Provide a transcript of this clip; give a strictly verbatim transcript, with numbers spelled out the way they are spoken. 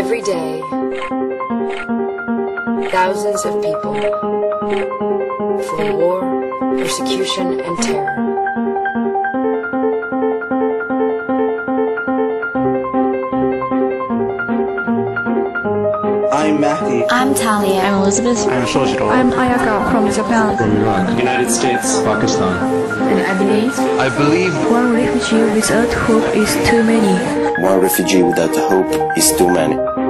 Every day, thousands of people flee war, persecution, and terror. I'm Mahdi. I'm Talia. I'm Elizabeth. I'm Shoshiro. I'm Ayaka from Japan. From Iran. United States. Pakistan. And I believe I believe one refugee without hope is too many. One refugee without hope is too many.